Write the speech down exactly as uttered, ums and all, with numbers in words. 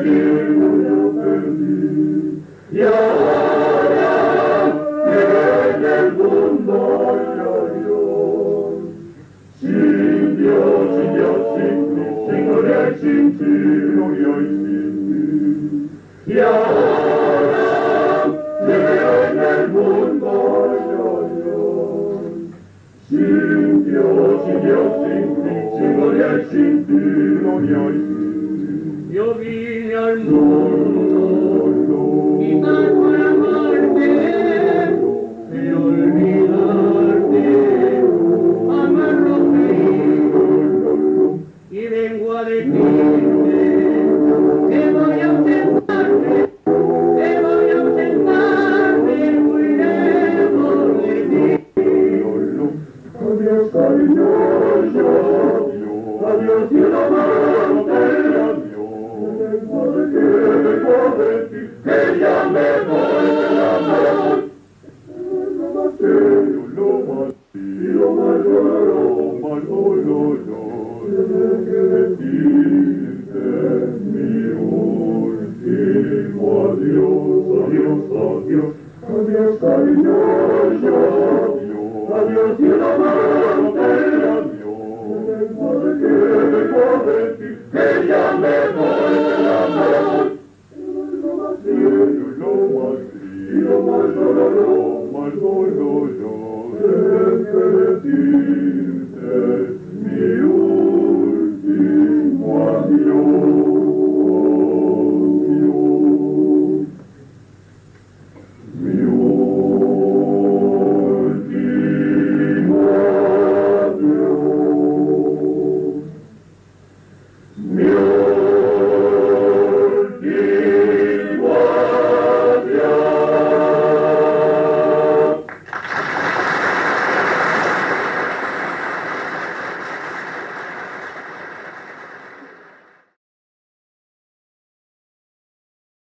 perdido, lo perdí. Y ahora en el mundo yo, yo, sin Dios, sin Dios, sin ti, sin gloria y sin ti, gloria y sin ti. Y ahora en el mundo yo, yo, sin Dios, sin Dios, sin ti, sin gloria y sin ti, gloria y sin ti. Yo vine al mundo quizás por amarte y olvidarte, amarlo y vengo a decirte que voy a ausentarme, que voy a ausentarme muy lejos de ti. Adiós, cariño, adiós, cielo amante, adiós, que vengo de ti, que ya me voy, que ya me voy.